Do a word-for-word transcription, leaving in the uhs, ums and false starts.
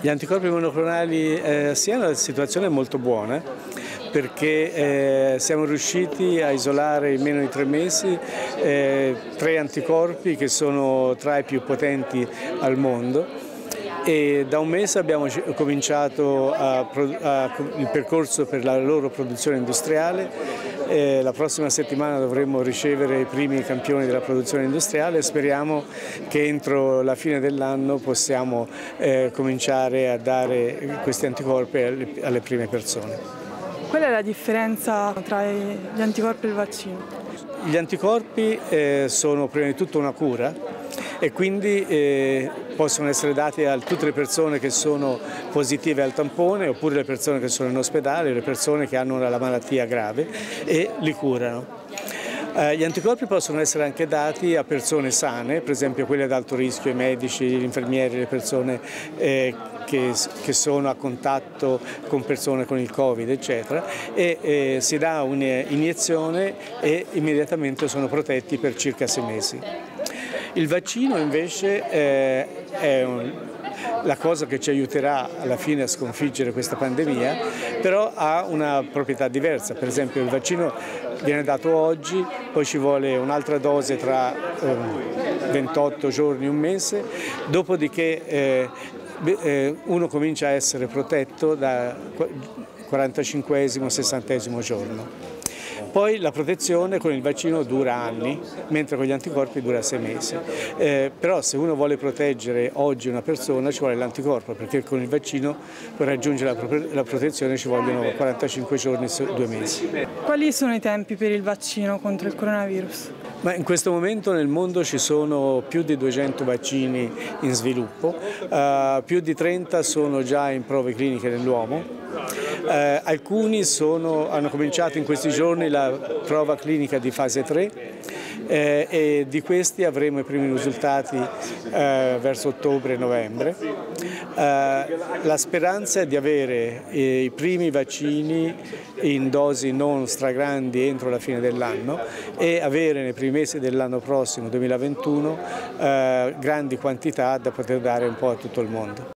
Gli anticorpi monoclonali eh, sia una situazione molto buona perché eh, siamo riusciti a isolare in meno di tre mesi eh, tre anticorpi che sono tra i più potenti al mondo. E da un mese abbiamo cominciato a, a, il percorso per la loro produzione industriale. Eh, la prossima settimana dovremo ricevere i primi campioni della produzione industriale e speriamo che entro la fine dell'anno possiamo eh, cominciare a dare questi anticorpi alle, alle prime persone. Qual è la differenza tra gli anticorpi e il vaccino? Gli anticorpi eh, sono prima di tutto una cura e quindi eh, possono essere dati a tutte le persone che sono positive al tampone oppure le persone che sono in ospedale, le persone che hanno la malattia grave e li curano. Eh, gli anticorpi possono essere anche dati a persone sane, per esempio quelle ad alto rischio, i medici, gli infermieri, le persone eh, che, che sono a contatto con persone con il Covid, eccetera, e eh, si dà un'iniezione e immediatamente sono protetti per circa sei mesi. Il vaccino invece eh, è un, la cosa che ci aiuterà alla fine a sconfiggere questa pandemia, però ha una proprietà diversa. Per esempio il vaccino viene dato oggi, poi ci vuole un'altra dose tra eh, ventotto giorni, un mese, dopodiché eh, eh, uno comincia a essere protetto da quarantacinquesimo, sessantesimo giorno. Poi la protezione con il vaccino dura anni, mentre con gli anticorpi dura sei mesi. Eh, però se uno vuole proteggere oggi una persona ci vuole l'anticorpo, perché con il vaccino per raggiungere la, la protezione ci vogliono quarantacinque giorni, due mesi. Quali sono i tempi per il vaccino contro il coronavirus? Ma in questo momento nel mondo ci sono più di duecento vaccini in sviluppo, uh, più di trenta sono già in prove cliniche nell'uomo. Eh, alcuni sono, hanno cominciato in questi giorni la prova clinica di fase tre eh, e di questi avremo i primi risultati eh, verso ottobre e novembre. Eh, la speranza è di avere eh, i primi vaccini in dosi non stragrandi entro la fine dell'anno e avere nei primi mesi dell'anno prossimo, duemilaventuno, eh, grandi quantità da poter dare un po' a tutto il mondo.